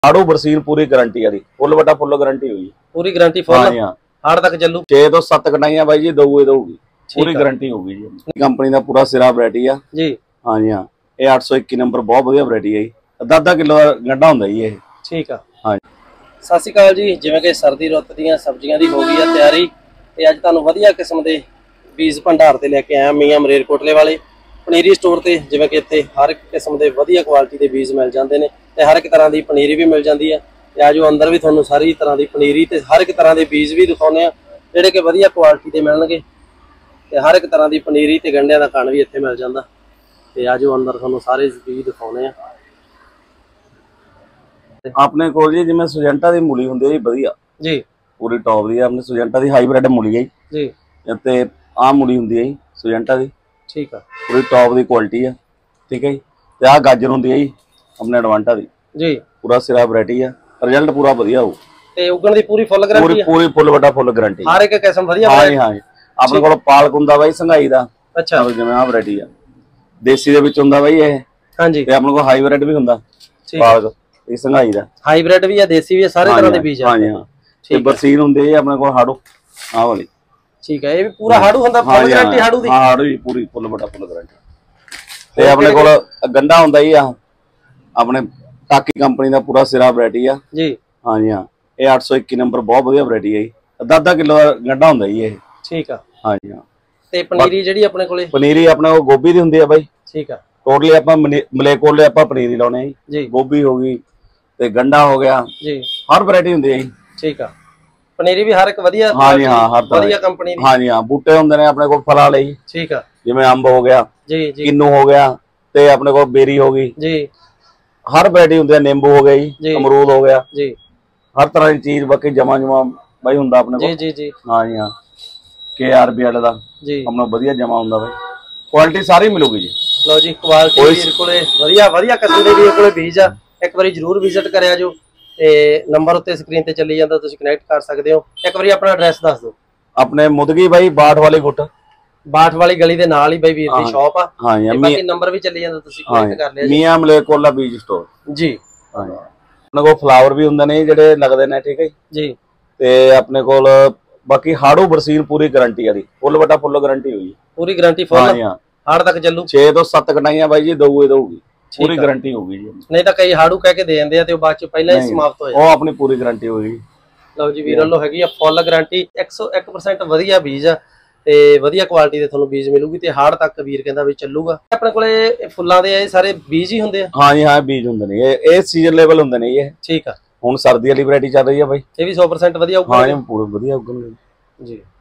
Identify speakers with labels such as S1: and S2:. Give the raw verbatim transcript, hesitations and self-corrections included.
S1: आड़ू बरसीन पूरी गारंटी है, फुल बटा फुल गारंटी हुई
S2: पूरी गारंटी फुल।
S1: हाँ जी हाँ,
S2: हाड़ तक चलू
S1: छे तो सत्त कटाइयां बाई जी दऊए दऊगी, पूरी गारंटी होगी जी। कंपनी का पूरा सिरा वैरायटी है जी। हाँ जी हाँ, ये आठ सौ इक्की नंबर बहुत वधिया वैरायटी है जी, अद्धा अद्धा किलो का गंढा हुंदा जी ये। ठीक है हाँ जी।
S2: सत श्री अकाल जी, जिवें कि सर्दी रुत दीयां सब्जियां दी हो गई है तैयारी ते अज तुहानूं वधिया किस्म दे बीज भंडार ते लैके आया मियां मलेरकोटले वाले पनीरी स्टोर ते। जिवें कि इत्थे हर किस्म दे वधिया क्वालिटी दे बीज मिल जांदे ने ते हर एक तरह दी पनीरी भी मिल जांदी है। ते आजो अंदर भी तुहानूं सारी तरह दी पनीरी ते हर एक तरह दे बीज भी दिखाउने आ जिहड़े कि वधिया क्वालिटी दे मिलणगे ते हर एक तरह दी पनीरी ते गंढियां दा कण भी इत्थे मिल जांदा। ते आजो अंदर तुहानूं सारे बीज दिखाउने आ।
S1: अपने कोल जी जिवें सुजेंटा दी मूली हुंदी है जी वधिया जी, पूरी टॉप दी अपने सुजेंटा दी हाईब्रिड मूली है जी। ते आ मूली हुंदी है जी सुजेंटा दी, ठीक है, पूरी टॉप दी क्वालिटी है। ठीक है जी। ते आ गाजर हुंदी है जी अपने एडवांटा दी जी, पूरा सिरा वैरायटी है, रिजल्ट पूरा वधिया हो ते उगण दी पूरी फुल गारंटी है, पूरी फुल बटा फुल गारंटी हर एक किस्म वधिया। हां जी हां जी, अपने कोल पालक हुंदा बाई संघाई दा। अच्छा, जिवें आ वैरायटी है देसी दे विच हुंदा बाई ये। हां जी, ते अपने कोल हाईब्रिड भी हुंदा पालक, ये संघाई दा हाईब्रिड भी है देसी भी है, सारे तरह दे बीज है। हां जी हां, ते बरसीन हुंदे जी अपने कोल हाड़ू आ वाली। ठीक है, ये भी पूरा हाड़ू हुंदा, फुल गारंटी हाड़ू दी। हां हाड़ू ही पूरी फुल बटा फुल गारंटी। ते अपने कोल गंढा हुंदा जी आ अपने टाकी कंपनी दा पूरा सिरा वैरायटी है जी। हाँ जी हाँ, ये आठ सौ इक्की नंबर बहुत वधिया वैरायटी है जी, अद्धा अद्धा किलो का गंढा हुंदा जी ये। ठीक है हाँ जी हाँ। ते पनीरी जेहड़ी अपने कोले पनीरी अपने को गोभी दी हुंदी है बाई। ठीक है, टोटली आपां मलेरकोटले आपां पनीरी लाउने जी। गोभी हो गई ते गंढा हो गया जी, हर वैरायटी हुंदी है जी। ठीक है, पनीरी भी हर एक वधिया। हाँ जी हाँ, हर वधिया कंपनी दी। हाँ जी हाँ, बूटे हुंदे ने अपने कोल फलां लई। ठीक है, जिवें अंब हो गया जी जी, किन्नू हो गया ते अपने कोल बेरी हो गई जी, हर वैरायटी हुंदी है, नींबू हो गया जी, अमरूद हो गया जी, हर तरह की चीज बाकी जमा जमा भाई हुंदा अपने को जी जी जी। हाँ जी हाँ, के आर बी वाले दा जी अपना वधिया जमा हुंदा भाई, क्वालिटी सारी मिलूगी जी। लो जी, क्वालिटी वीर कोले वधिया वधिया किस्म दे वीर कोले बीज आ, एक बारी जरूर विजिट करिया जो ते नंबर उत्ते स्क्रीन ते चली जांदा, तुसीं कनैक्ट कर सकदे हो। एक बारी अपना एड्रैस दस दो। अपने मुदगी भाई बाट वाली गुट, बाट वाली गली दे नाल ही भाई वीर दी शॉप आ। हां जी, बाकी नंबर भी चली जांदा, तुसीं कनैक्ट कर लिया जी। मियां मलेरकोटला बीज स्टोर जी। हां जी, अपने को फ्लावर भी हुंदे ने जेहड़े लगदे ने। ठीक है जी, ते अपने कोल बाकी हाड़ू बरसीन पूरी गारंटी है दी, फुल बटा फुल गारंटी हुई, पूरी गारंटी फुल। हां जी हां, हाड़ तक चलू, छे तो सत्त कटाइयां बाई जी दऊए दऊगी, पूरी गारंटी होगी जी। नहीं तो कई हाड़ू कह के दे दिंदे आ ते बाद च पहले ही समाप्त हो जाए, वो अपनी पूरी गारंटी होगी। लो जी वीर लो हैगी फुल गारंटी, एक सौ एक परसेंट वधिया बीज आ ते वधिया क्वालिटी दे तुहानूं बीज मिलूगी ते हाड़ तक वीर कहंदा भी चलूगा। अपने कोले फुल्लां दे सारे बीज ही हुंदे आ। हां जी हां, बीज हुंदे ने, ये ये सीजन लेवल हुंदे ने ये। ठीक आ, हुण सर्दी वाली वैरायटी चल रही है भाई, ये भी सौ परसेंट वधिया उगणगे। हां जी, पूरा वधिया उगणगे जी।